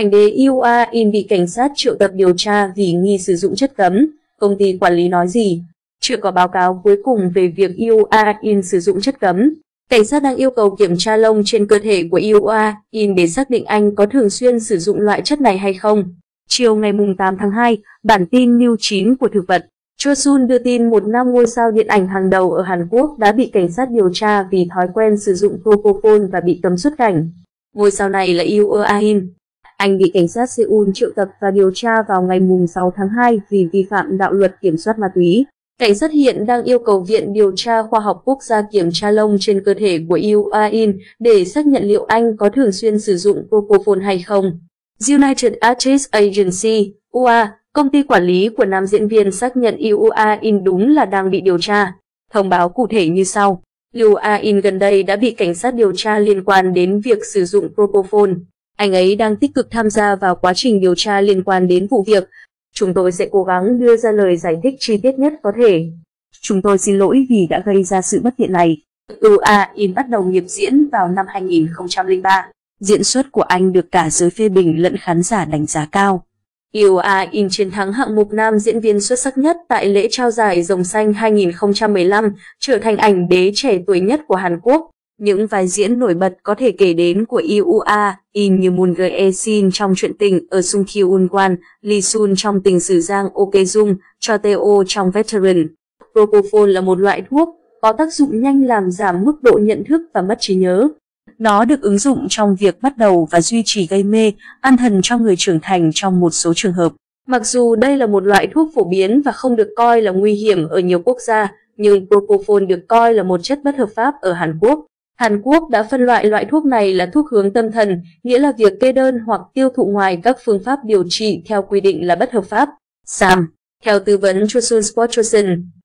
Ảnh đế Yua In bị cảnh sát triệu tập điều tra vì nghi sử dụng chất cấm. Công ty quản lý nói gì? Chưa có báo cáo cuối cùng về việc Yua In sử dụng chất cấm. Cảnh sát đang yêu cầu kiểm tra lông trên cơ thể của Yua In để xác định anh có thường xuyên sử dụng loại chất này hay không. Chiều ngày 8 tháng 2, bản tin News 9 của Thực vật Chosun đưa tin một nam ngôi sao điện ảnh hàng đầu ở Hàn Quốc đã bị cảnh sát điều tra vì thói quen sử dụng propofol và bị cấm xuất cảnh. Ngôi sao này là Yua In. Anh bị cảnh sát Seoul triệu tập và điều tra vào ngày 6 tháng 2 vì vi phạm đạo luật kiểm soát ma túy. Cảnh sát hiện đang yêu cầu Viện Điều tra Khoa học Quốc gia kiểm tra lông trên cơ thể của Yua In để xác nhận liệu anh có thường xuyên sử dụng propofol hay không. United Artists Agency, UA, công ty quản lý của nam diễn viên xác nhận Yua In đúng là đang bị điều tra. Thông báo cụ thể như sau. Yua In gần đây đã bị cảnh sát điều tra liên quan đến việc sử dụng propofol. Anh ấy đang tích cực tham gia vào quá trình điều tra liên quan đến vụ việc. Chúng tôi sẽ cố gắng đưa ra lời giải thích chi tiết nhất có thể. Chúng tôi xin lỗi vì đã gây ra sự bất tiện này. Yua In bắt đầu nghiệp diễn vào năm 2003. Diễn xuất của anh được cả giới phê bình lẫn khán giả đánh giá cao. Yua In chiến thắng hạng mục nam diễn viên xuất sắc nhất tại lễ trao giải Rồng Xanh 2015, trở thành ảnh đế trẻ tuổi nhất của Hàn Quốc. Những vai diễn nổi bật có thể kể đến của Yua In như Moon Jae-shin trong Chuyện tình ở Sung Kyun-wan, Lee Sun trong Tình sử Giang Ok-jung, Cho Tae-oh trong Veteran. Propofol là một loại thuốc có tác dụng nhanh làm giảm mức độ nhận thức và mất trí nhớ. Nó được ứng dụng trong việc bắt đầu và duy trì gây mê, an thần cho người trưởng thành trong một số trường hợp. Mặc dù đây là một loại thuốc phổ biến và không được coi là nguy hiểm ở nhiều quốc gia, nhưng propofol được coi là một chất bất hợp pháp ở Hàn Quốc. Hàn Quốc đã phân loại thuốc này là thuốc hướng tâm thần, nghĩa là việc kê đơn hoặc tiêu thụ ngoài các phương pháp điều trị theo quy định là bất hợp pháp. Sam, theo tư vấn Chosun Sport Chosun,